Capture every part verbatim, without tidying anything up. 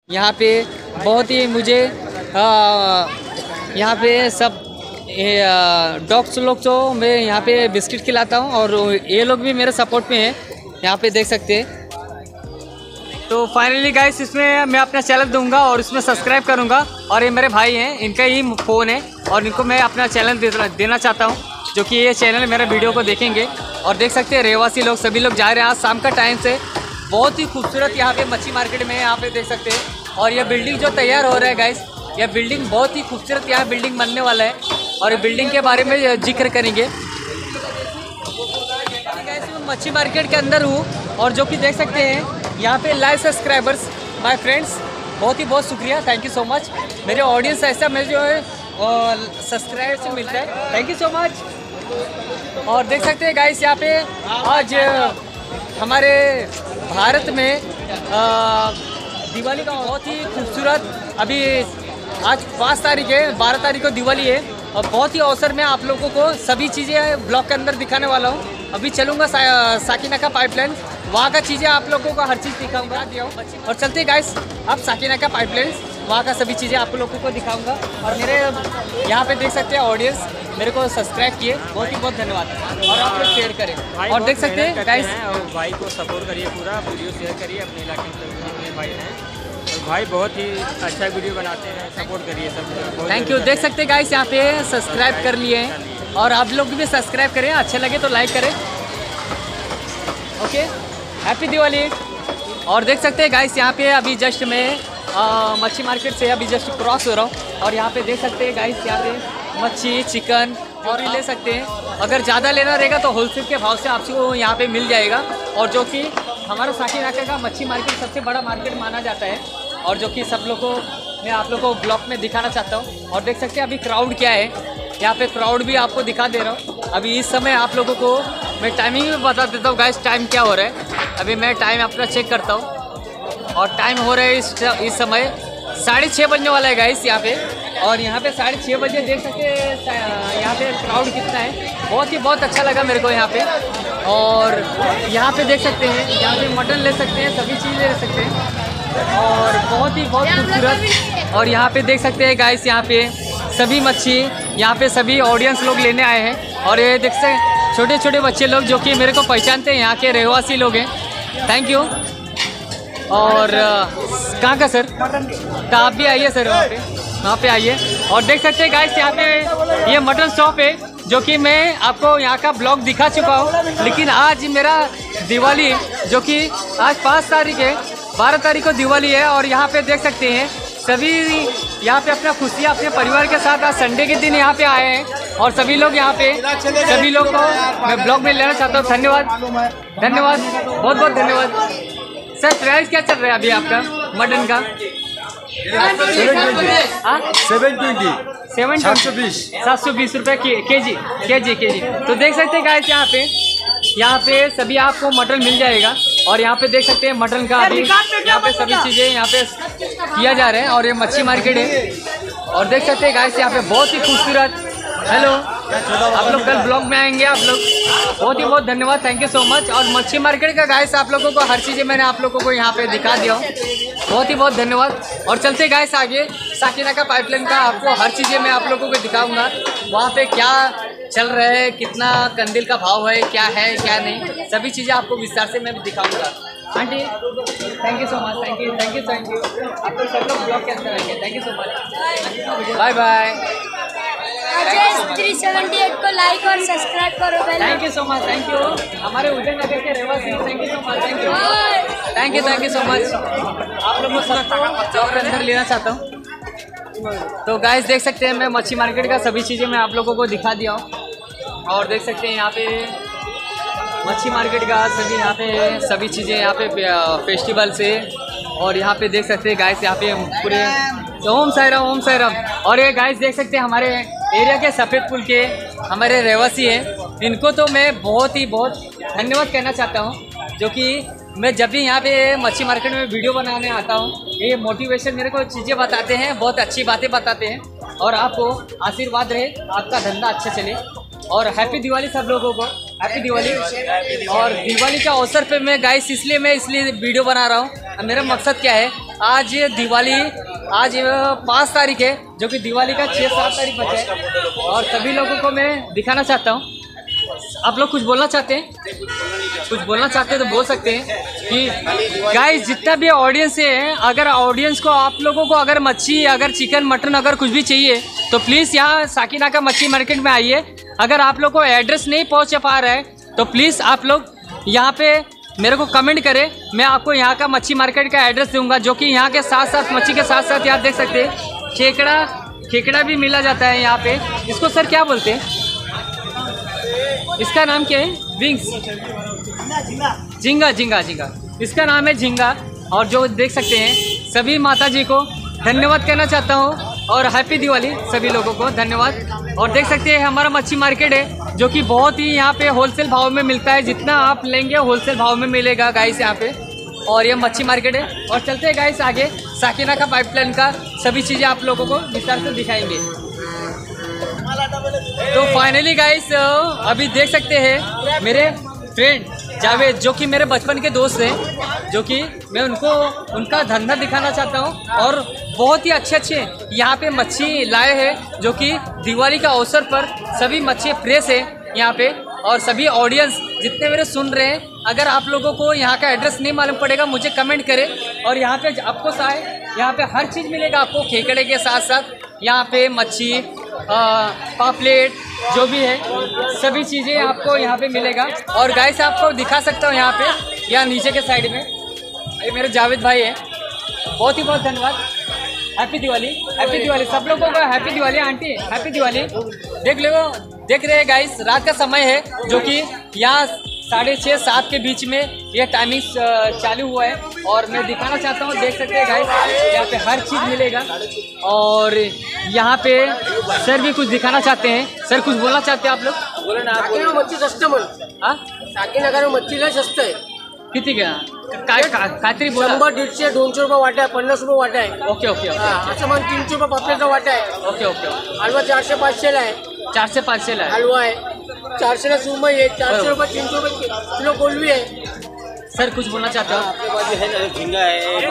यहाँ पे बहुत ही मुझे यहाँ पे सब डॉग्स लोग तो मैं यहाँ पे बिस्किट खिलाता हूँ और ये लोग भी मेरे सपोर्ट में हैं, यहाँ पे देख सकते हैं। तो फाइनली गाइस इसमें मैं अपना चैनल दूंगा और इसमें सब्सक्राइब करूँगा। और ये मेरे भाई हैं, इनका ही फ़ोन है और इनको मैं अपना चैनल दे, देना चाहता हूँ, जो कि ये चैनल मेरा वीडियो को देखेंगे। और देख सकते हैं रहवासी लोग सभी लोग जा रहे हैं आज शाम का टाइम से। बहुत ही खूबसूरत यहाँ पे मच्छी मार्केट में यहाँ पे देख सकते हैं। और ये बिल्डिंग जो तैयार हो रहा है गाइस, यह बिल्डिंग बहुत ही खूबसूरत यहाँ बिल्डिंग बनने वाला है और ये बिल्डिंग के बारे में जिक्र करेंगे। मच्छी मार्केट के अंदर हूँ और जो कि देख सकते हैं यहाँ पे लाइव सब्सक्राइबर्स माय फ्रेंड्स, बहुत ही बहुत शुक्रिया, थैंक यू सो मच। मेरे ऑडियंस ऐसा मैं जो है सब्सक्राइब से मिलता है, थैंक यू सो मच। और देख सकते हैं गाइस यहाँ पे आज हमारे भारत में दिवाली का बहुत ही खूबसूरत, अभी आज पाँच तारीख है, बारह तारीख को दिवाली है और बहुत ही अवसर में आप लोगों को सभी चीज़ें ब्लॉग के अंदर दिखाने वाला हूँ। अभी चलूँगा सा, साकिनाका पाइपलाइन, वहाँ का चीज़ें आप लोगों को हर चीज़ दिखाऊंगा दिया और चलते हैं गाइस अब साकिनाका पाइपलाइन, वहाँ का सभी चीज़ें आप लोगों को दिखाऊंगा। और मेरे यहाँ पे देख सकते हैं ऑडियंस मेरे को सब्सक्राइब किए, बहुत ही बहुत धन्यवाद। और आप लोग शेयर करें और देख सकते हैं गाइस, और भाई को सपोर्ट करिए, पूरा वीडियो शेयर करिए अपने इलाके में अपने भाई हैं और भाई बहुत ही अच्छा वीडियो बनाते हैं, सपोर्ट करिए सब। Thank you. देख सकते हैं गाइस यहाँ पे सब्सक्राइब कर लिए हैं और आप लोग भी सब्सक्राइब करें, अच्छे लगे तो लाइक करें। Okay, happy Diwali. और देख सकते हैं गाइस यहाँ पे अभी जस्ट मैं मच्छी मार्केट से अभी जस्ट क्रॉस हो रहा हूँ और यहाँ पे देख सकते हैं गाइस यहाँ पे मच्छी, चिकन और भी ले सकते हैं। अगर ज़्यादा लेना रहेगा तो होलसेल के भाव से आपको यहाँ पे मिल जाएगा। और जो कि हमारा साकिनाका का मच्छी मार्केट सबसे बड़ा मार्केट माना जाता है और जो कि सब लोगों को मैं आप लोगों को ब्लॉग में दिखाना चाहता हूँ। और देख सकते हैं अभी क्राउड क्या है, यहाँ पे क्राउड भी आपको दिखा दे रहा हूँ। अभी इस समय आप लोगों को मैं टाइमिंग भी बता देता हूँ गाइस, टाइम क्या हो रहा है। अभी मैं टाइम अपना चेक करता हूँ और टाइम हो रहा है इस इस समय साढ़े छः बजने वाला है गाइस यहाँ पे। और यहाँ पे साढ़े छः बजे देख सकते हैं यहाँ पे क्राउड कितना है, बहुत ही बहुत अच्छा लगा मेरे को यहाँ पे। और यहाँ पे देख सकते हैं यहाँ पे मटन ले सकते हैं, सभी चीज़ें ले सकते हैं और बहुत ही बहुत खूबसूरत। और यहाँ पे देख सकते हैं गाइस यहाँ पे सभी मच्छी, यहाँ पे सभी ऑडियंस लोग लेने आए हैं। और ये देख सकते हैं छोटे छोटे बच्चे लोग जो कि मेरे को पहचानते हैं, यहाँ के रहवासी लोग हैं, थैंक यू। और कहाँ का सर, तो आप भी आइए सर, वहाँ पे वहाँ पे आइए। और देख सकते हैं गाइस यहाँ पे ये मटन शॉप है जो कि मैं आपको यहाँ का ब्लॉग दिखा चुका हूँ। लेकिन आज मेरा दिवाली जो कि आज पाँच तारीख है, बारह तारीख को दिवाली है और यहाँ पे देख सकते हैं सभी यहाँ पे अपना खुशियाँ अपने परिवार के साथ आज संडे के दिन यहाँ पे आए हैं और सभी लोग यहाँ पे सभी लोग को मैं ब्लॉग में लेना चाहता हूँ। धन्यवाद धन्यवाद बहुत बहुत धन्यवाद सर। प्राइस क्या चल रहा है अभी आपका मटन का? सेवन ट्वेंटी सेवन सात सौ बीस सात सौ बीस रुपये के जी के जी के जी। तो देख सकते हैं गाइस यहाँ पे यहाँ पे सभी आपको मटन मिल जाएगा। और यहाँ पे देख सकते हैं मटन का अभी यहाँ पे सभी चीज़ें यहाँ पे किया जा रहे हैं और ये मच्छी मार्केट है। और देख सकते हैं गाइस यहाँ पे बहुत ही खूबसूरत, हेलो आप लोग कल ब्लॉग में आएंगे आप लोग, बहुत ही बहुत धन्यवाद, थैंक यू सो मच। और मच्छी मार्केट का गाइस आप लोगों को हर चीज़ें मैंने आप लोगों को यहाँ पे दिखा दिया हूँ, बहुत ही बहुत धन्यवाद। और चलते गाइस आगे साकिनाका पाइपलाइन का आपको हर चीज़ें मैं आप लोगों को दिखाऊंगा, वहाँ पे क्या चल रहा है, कितना कंदील का भाव है, क्या है क्या नहीं, सभी चीज़ें आपको विस्तार से मैं दिखाऊंगा। Aunty thank you so much, thank you thank you thank you आप लोग सब लोग ब्लॉग के अंदर आएंगे, thank you so much, bye bye. Ajay three seventy eight को लाइक और सब्सक्राइब करो, thank you so much, thank you. हमारे उदय नगर के रहवासी, thank you so much, thank you thank you thank you so much. आप लोगों को ब्लॉग के अंदर लेना चाहता हूँ। तो गाइस देख सकते हैं मैं मच्छी मार्केट का सभी चीज़ें मैं आप लोगों को दिखा दिया हूँ। और देख सकते हैं यहाँ पे मच्छी मार्केट का सभी यहाँ पे सभी चीज़ें यहाँ पे फेस्टिवल से। और यहाँ पे देख सकते हैं गाइस यहाँ पे पूरे ओम साई राम ओम साई राम। और ये गाइस देख सकते हैं हमारे एरिया के सफ़ेद पुल के हमारे रहवासी हैं, इनको तो मैं बहुत ही बहुत धन्यवाद कहना चाहता हूँ, जो कि मैं जब भी यहाँ पे मच्छी मार्केट में वीडियो बनाने आता हूँ ये मोटिवेशन मेरे को चीज़ें बताते हैं, बहुत अच्छी बातें बताते हैं। और आपको आशीर्वाद रहे, आपका धंधा अच्छा चले और हैप्पी दिवाली सब लोगों को, हैप्पी दिवाली। और दिवाली के अवसर पे मैं गाइस इसलिए मैं इसलिए वीडियो बना रहा हूँ। मेरा मकसद क्या है, आज दिवाली आज पाँच तारीख है, जो कि दिवाली का छः सात तारीख बचा है, और सभी लोगों को मैं दिखाना चाहता हूँ। आप लोग कुछ बोलना चाहते हैं? कुछ बोलना चाहते हैं तो बोल सकते हैं कि गाइस जितना भी ऑडियंस है, अगर ऑडियंस को आप लोगों को अगर मच्छी, अगर चिकन, मटन, अगर कुछ भी चाहिए तो प्लीज़ यहाँ साकिना का मच्छी मार्केट में आइए। अगर आप लोग को एड्रेस नहीं पहुँच पा रहा है तो प्लीज़ आप लोग यहाँ पे मेरे को कमेंट करें, मैं आपको यहाँ का मच्छी मार्केट का एड्रेस दूंगा, जो कि यहाँ के साथ साथ मच्छी के साथ साथ यहाँ देख सकते हैं खेकड़ा खेकड़ा भी मिला जाता है यहाँ पे। इसको सर क्या बोलते हैं? इसका नाम क्या है? विंग्स, झींगा झींगा झींगा इसका नाम है झींगा। और जो देख सकते हैं सभी माता जी को धन्यवाद कहना चाहता हूँ, और हैप्पी दिवाली सभी लोगों को धन्यवाद। और देख सकते हैं हमारा मच्छी मार्केट है, जो कि बहुत ही यहाँ पे होलसेल भाव में मिलता है, जितना आप लेंगे होलसेल भाव में मिलेगा गाइस यहाँ पे। और ये मच्छी मार्केट है। और चलते हैं गाइस आगे, साकिना का पाइपलाइन का सभी चीज़ें आप लोगों को विस्तार से दिखाएंगे। तो फाइनली गाइस अभी देख सकते हैं मेरे फ्रेंड जावेद, जो कि मेरे बचपन के दोस्त हैं, जो कि मैं उनको उनका धंधा दिखाना चाहता हूं। और बहुत ही अच्छे अच्छे यहाँ पे मच्छी लाए हैं, जो कि दिवाली का अवसर पर सभी मच्छी फ्रेश है यहाँ पे। और सभी ऑडियंस जितने मेरे सुन रहे हैं, अगर आप लोगों को यहाँ का एड्रेस नहीं मालूम पड़ेगा मुझे कमेंट करें। और यहाँ पे आपको सारे यहाँ पे हर चीज़ मिलेगा आपको, खेकड़े के साथ साथ यहाँ पे मच्छी, पापलेट, जो भी है सभी चीज़ें आपको यहाँ पे मिलेगा। और गाइस आपको दिखा सकता हूँ यहाँ पे, यहाँ नीचे के साइड में ये मेरे जावेद भाई है। बहुत ही बहुत धन्यवाद। हैप्पी दिवाली, हैप्पी दिवाली सब लोगों को, happy Diwali. Aunty happy Diwali. देख लो, देख रहे हैं गाइस रात का समय है, जो कि यहाँ साढ़े छः सात के बीच में ये टाइमिंग चालू हुआ है। और मैं दिखाना चाहता हूँ, देख सकते हैं गाइस यहाँ पे हर चीज़ मिलेगा। और यहाँ पे सर भी कुछ दिखाना चाहते हैं। सर कुछ बोलना चाहते हैं आप लोग? बोले ना, मच्छी सस्तं म्हण. हाँ साकीनगर मच्छीला स्वस्त आहे. किती घ्या काय का- काहीतरी बोला. शंभर दीडशे दोनशे रुपये वाटा आहे, पन्नास रुपये वाटा आहे. ओके ओके ओके हा, असं मग तीनशे रुपये पापलेटचा वाटा आहे. ओके ओके हलवा चारशे पाचशेला आहे. चारशे पाचशेला आहे. हलवा आहे चारशेला सुरमई आहे. चारशे रुपये तीनशे रुपये किलो कोलवी आहे. सर कुछ बोलना चाहते हो? झींगा है,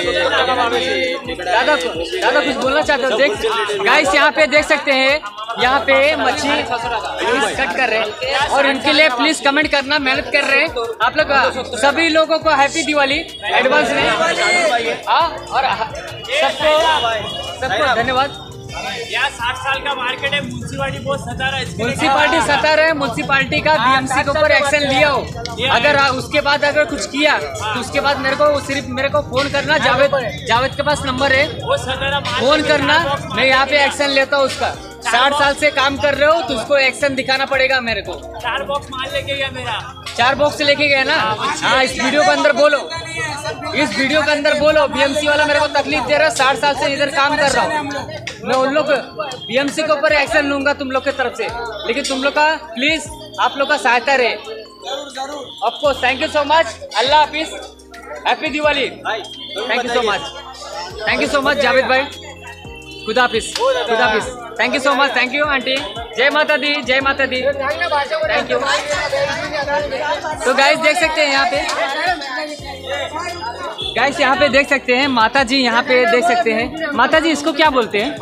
दादा दादा कुछ बोलना चाहते हो? देख गाइस यहाँ पे देख सकते हैं, यहाँ पे मच्छी प्लीज कट कर रहे हैं। और इनके लिए प्लीज कमेंट करना, मेहनत कर रहे हैं आप लोग। सभी लोगों को हैप्पी दिवाली एडवांस में। हाँ, और सबको सबको धन्यवाद। यहाँ साठ साल का मार्केट है, म्यूनसिपालिटी बहुत सता रहा है. म्यूनसिपालिटी सता रहा है, म्यूनसिपालिटी का बीएमसी के ऊपर एक्शन लिया हो। अगर आ, उसके बाद अगर कुछ किया तो उसके बाद मेरे को सिर्फ मेरे को फोन करना। जावेद जावेद के पास नंबर है, वो सता रहा. फोन करना, मैं यहाँ पे एक्शन लेता हूँ उसका। साठ साल से काम कर रहे हो तो उसको एक्शन दिखाना पड़ेगा मेरे को। चार बॉक्स माल लेके गया मेरा. चार बॉक्स लेके गया ना। हाँ, इस वीडियो के अंदर बोलो, इस वीडियो के अंदर बोलो बीएमसी वाला मेरे को तकलीफ दे रहा है। साठ साल से इधर काम कर रहा हूँ मैं, उन लोग बीएमसी के ऊपर एक्शन लूंगा तुम लोग की तरफ से। लेकिन तुम लोग का प्लीज आप लोग का सहायता रहे। Of course thank you so much. Allah हाफिज, happy Diwali. Thank you so much, thank you so much Javed भाई। खुदा हाफिज, खुदा हाफिज। Thank you so much, thank you aunty. जय माता दी, जय माता दी। Thank you. तो गाइस देख सकते हैं यहाँ पे, गाइस यहाँ पे देख सकते हैं माता जी, यहाँ पे देख सकते हैं माता जी। इसको क्या बोलते हैं?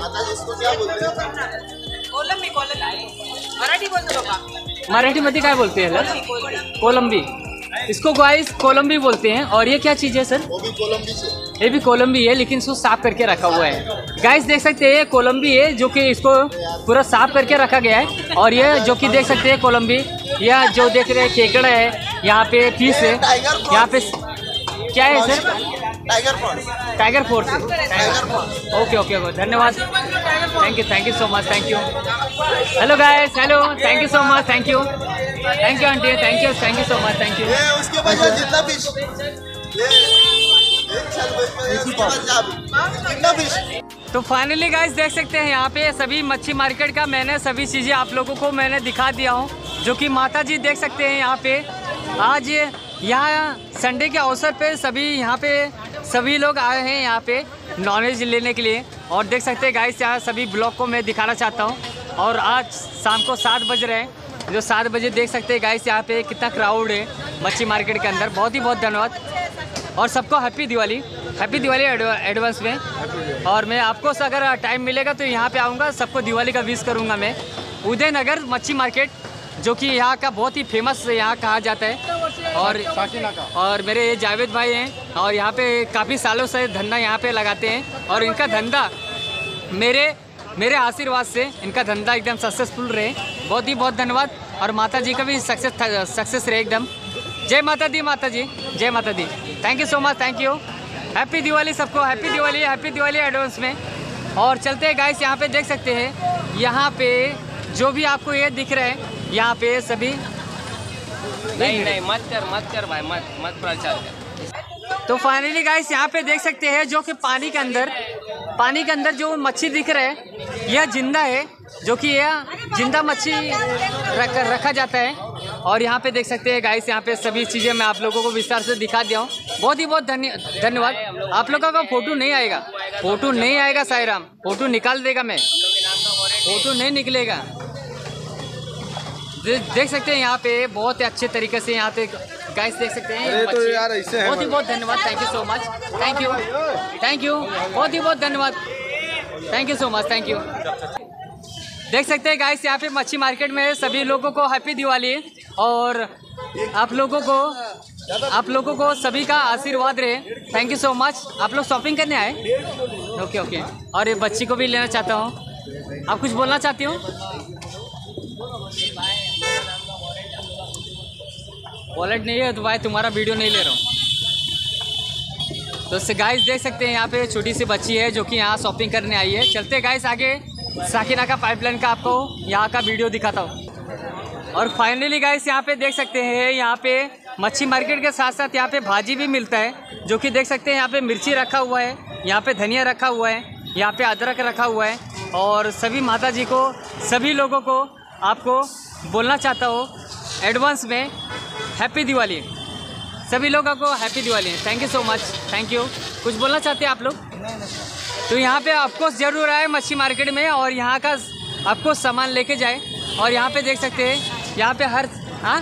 मराठी मध्ये काय बोलते हैं? कोलंबी। इसको गाइस कोलंबी बोलते हैं। और ये क्या चीज़ है सर? वो भी कोलंबी से। ये भी कोलंबी है, लेकिन इसको साफ करके रखा हुआ है। गाइस देख सकते हैं कोलंबी है, जो कि इसको पूरा साफ करके रखा गया है। और ये जो कि देख सकते हैं कोलंबी, यह जो देख रहे हैं केकड़ा है, यहाँ पे फिश है, यहाँ पे क्या है sir? Tiger prawns. Tiger force है। Tiger prawns. Okay okay okay, धन्यवाद। Thank you, thank you so much, thank you. Hello guys, hello, thank you so much, thank you, thank you aunty, thank you, thank you so much, thank you. ये उसके बाद जितना fish, ये एक साल में उसके बाद जा भी जितना फिश। तो फाइनली गाइस देख सकते हैं यहाँ पे सभी मच्छी मार्केट का मैंने सभी चीज़ें आप लोगों को मैंने दिखा दिया हूँ, जो कि माता जी देख सकते हैं यहाँ पे। आज यहाँ संडे के अवसर पे सभी यहाँ पे सभी लोग आए हैं यहाँ पे नॉनवेज लेने के लिए। और देख सकते हैं गाइस यहाँ सभी ब्लॉग को मैं दिखाना चाहता हूँ। और आज शाम को सात बज रहे हैं जो सात बजे देख सकते हैं गाइस यहाँ पे कितना क्राउड है मच्छी मार्केट के अंदर। बहुत ही बहुत धन्यवाद और सबको happy Diwali, happy Diwali advance में। और मैं आपको अगर टाइम मिलेगा तो यहाँ पे आऊँगा, सबको दिवाली का विश करूँगा मैं। उदयनगर मच्छी मार्केट जो कि यहाँ का बहुत ही फेमस यहाँ कहा जाता है। और और मेरे जावेद भाई हैं और यहाँ पे काफ़ी सालों से धंधा यहाँ पे लगाते हैं और इनका धंधा मेरे मेरे आशीर्वाद से इनका धंधा एकदम सक्सेसफुल रहे। बहुत ही बहुत धन्यवाद और माता जी का भी सक्सेस सक्सेस रहे एकदम। जय माता दी, माता जी जय माता दी। Thank you so much, thank you. Happy Diwali सबको, happy Diwali, happy Diwali advance में। और चलते हैं गाइस, यहाँ पे देख सकते हैं यहाँ पे जो भी आपको ये दिख रहा है यहाँ पे सभी नहीं नहीं मत कर मत कर भाई, मत मत प्रचार कर। तो फाइनली गाइस यहाँ पे देख सकते हैं जो कि पानी के अंदर पानी के अंदर जो मच्छी दिख रहा है यह जिंदा है, जो कि यह जिंदा मच्छी रख, रखा जाता है। और यहाँ पे देख सकते हैं गाइस यहाँ पे सभी चीज़ें मैं आप लोगों को विस्तार से दिखा दिया हूँ। बहुत ही बहुत धन्य धन्यवाद। आप लोगों का फोटो नहीं आएगा, फोटो नहीं आएगा साईराम, फोटो निकाल देगा मैं, फोटो नहीं निकलेगा। दे, देख सकते हैं यहाँ पे बहुत ही अच्छे तरीके से यहाँ पे गाइस देख सकते हैं। तो यार ऐसे है, बहुत ही बहुत धन्यवाद, thank you so much, thank you thank you बहुत ही बहुत धन्यवाद, thank you so much, thank you. देख सकते हैं गाइस यहाँ पे मच्छी मार्केट में सभी लोगों को हैप्पी दिवाली और आप लोगों को आप लोगों को सभी का आशीर्वाद रहे। Thank you so much. आप लोग शॉपिंग करने आए? Okay okay. और ये बच्ची को भी लेना चाहता हूँ, आप कुछ बोलना चाहती हूँ? वॉलेट नहीं है तो भाई तुम्हारा वीडियो नहीं ले रहा हूँ। तो गाइस देख सकते हैं यहाँ पे छोटी सी बच्ची है जो कि यहाँ शॉपिंग करने आई है। चलते गाइस आगे साकिना का पाइपलाइन का आपको यहाँ का वीडियो दिखाता हूँ। और फाइनली गाइस यहाँ पे देख सकते हैं यहाँ पे मच्छी मार्केट के साथ साथ यहाँ पे भाजी भी मिलता है, जो कि देख सकते हैं यहाँ पे मिर्ची रखा हुआ है, यहाँ पे धनिया रखा हुआ है, यहाँ पे अदरक रखा हुआ है। और सभी माता जी को सभी लोगों को आपको बोलना चाहता हूँ एडवांस में हैप्पी दिवाली, सभी लोगों को happy Diwali. Thank you so much, thank you. कुछ बोलना चाहते हैं आप लोग? तो यहाँ पे आपको ज़रूर आए मच्छी मार्केट में और यहाँ का आपको सामान लेके जाए। और यहाँ पे देख सकते हैं यहाँ पे हर हाँ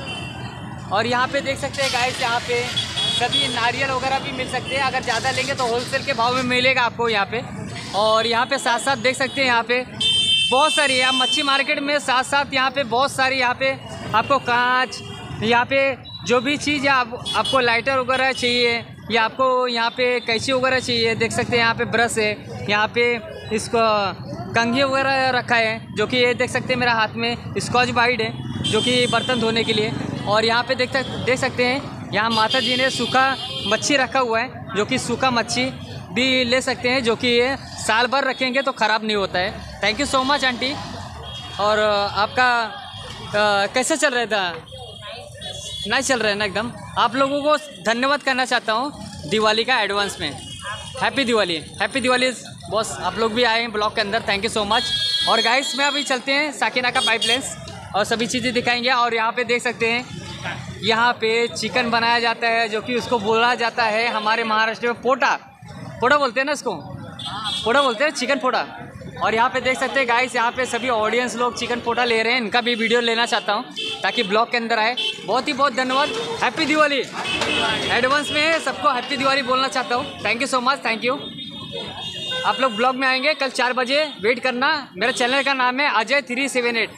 और यहाँ पे देख सकते हैं गाइस यहाँ पे सभी नारियल वगैरह भी मिल सकते हैं। अगर ज़्यादा लेंगे तो होलसेल के भाव में मिलेगा आपको यहाँ पे। और यहाँ पे साथ साथ देख सकते हैं यहाँ पे बहुत सारी यहाँ मच्छी मार्केट में साथ साथ यहाँ पे बहुत सारी यहाँ पे आपको कांच, यहाँ पे जो भी चीज़ आप, आपको लाइटर वगैरह चाहिए या आपको यहाँ पे कैंची वगैरह चाहिए, देख सकते हैं यहाँ पे ब्रश है, यहाँ पे इसको कंघी वगैरह रखा है, जो कि ये देख सकते हैं मेरा हाथ में स्कॉच ब्राइट है जो कि बर्तन धोने के लिए। और यहाँ पे देख देख सकते हैं यहाँ माता जी ने सूखा मच्छी रखा हुआ है, जो कि सूखा मच्छी भी ले सकते हैं, जो कि ये साल भर रखेंगे तो ख़राब नहीं होता है। Thank you so much aunty. और आपका आ, कैसे चल रहा था? नहीं चल रहा है ना एकदम। आप लोगों को धन्यवाद करना चाहता हूँ दिवाली का एडवांस में। Happy Diwali, happy Diwali boss. आप लोग भी आए हैं ब्लॉग के अंदर, थैंक यू सो मच। और गाइस में अभी चलते हैं साकिना का पाइपलाइंस और सभी चीज़ें दिखाएंगे। और यहाँ पे देख सकते हैं यहाँ पे चिकन बनाया जाता है, जो कि उसको बोला जाता है हमारे महाराष्ट्र में पोटा, पोटा बोलते हैं ना इसको, पोटा बोलते हैं, चिकन पोटा। और यहाँ पे देख सकते हैं गाइस यहाँ पे सभी ऑडियंस लोग चिकन पोटा ले रहे हैं, इनका भी वीडियो लेना चाहता हूँ ताकि ब्लॉग के अंदर आए। बहुत ही बहुत धन्यवाद, हैप्पी दिवाली एडवांस में सबको हैप्पी दिवाली बोलना चाहता हूँ। Thank you so much, thank you. आप लोग ब्लॉग में आएंगे कल चार बजे, वेट करना। मेरे चैनल का नाम है Ajay three seven eight,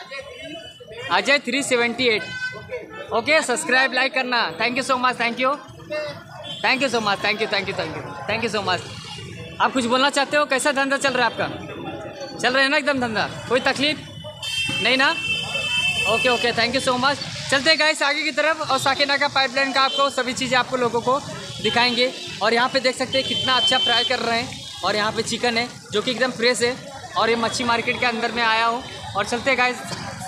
Ajay three seventy eight. Okay, subscribe like करना। Thank you so much, thank you thank you so much, thank you thank you thank you thank you so much. आप कुछ बोलना चाहते हो? कैसा धंधा चल रहा है आपका? चल रहा है ना एकदम धंधा, कोई तकलीफ नहीं ना? Okay okay, thank you so much. चलते हैं गाइस आगे की तरफ और साकिना का पाइपलाइन का आपको सभी चीज़ें आपको लोगों को दिखाएंगे। और यहाँ पे देख सकते हैं कितना अच्छा फ्राई कर रहे हैं। और यहाँ पे चिकन है जो कि एकदम फ्रेश है। और ये मच्छी मार्केट के अंदर में आया हूँ। और चलते हैं गाइस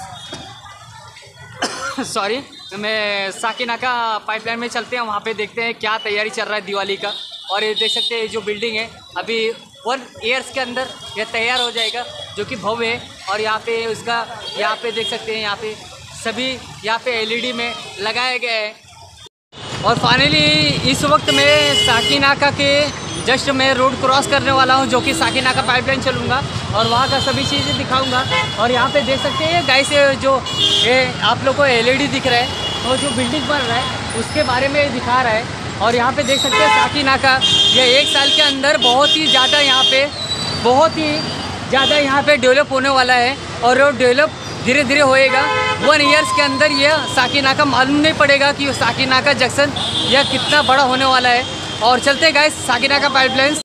सॉरी मैं साकिना का पाइपलाइन में चलते हैं, वहाँ पे देखते हैं क्या तैयारी चल रहा है दिवाली का। और ये देख सकते हैं जो बिल्डिंग है अभी वन ईयर्स के अंदर यह तैयार हो जाएगा, जो कि भव्य है। और यहाँ पे उसका यहाँ पे देख सकते हैं यहाँ पे सभी यहाँ पे एलईडी में लगाया गया है। और फाइनली इस वक्त मैं साकिना का के जस्ट मैं रोड क्रॉस करने वाला हूँ, जो कि साकीनाका पाइपलाइन चलूँगा और वहाँ का सभी चीज़ें दिखाऊँगा। और यहाँ पे देख सकते हैं गाइस, जो ये आप लोग को एलईडी दिख रहा है और जो बिल्डिंग बन रहा है उसके बारे में दिखा रहा है। और यहाँ पे देख सकते हैं साकीनाका, ये एक साल के अंदर बहुत ही ज़्यादा यहाँ पे बहुत ही ज़्यादा यहाँ पे डेवलप होने वाला है। और वो डेवलप धीरे धीरे होएगा। वन ईयर्स के अंदर ये साकीनाका मालूम नहीं पड़ेगा कि साकीनाका जंक्शन यह कितना बड़ा होने वाला है। और चलते गाइस साकीनाका पाइपलाइंस।